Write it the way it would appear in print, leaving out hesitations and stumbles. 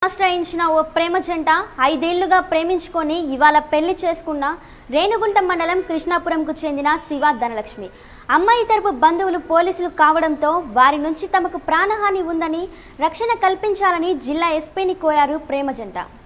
ఆశ్రయించిన ఓ ప్రేమ జంట 5 ఏళ్లుగా ప్రేమించుకొని ఇవాళ పెళ్లి చేసుకున్న రేణుగుంట మండలం కృష్ణాపురంకు చెందిన శివ ధనలక్ష్మి. అమ్మాయి తరపు బంధువులు పోలీసులు కావడంతో వారి నుంచి తమకు ప్రాణహాని ఉందని రక్షణ కల్పించాలని జిల్లా ఎస్పీని కోరారు ప్రేమ జంట.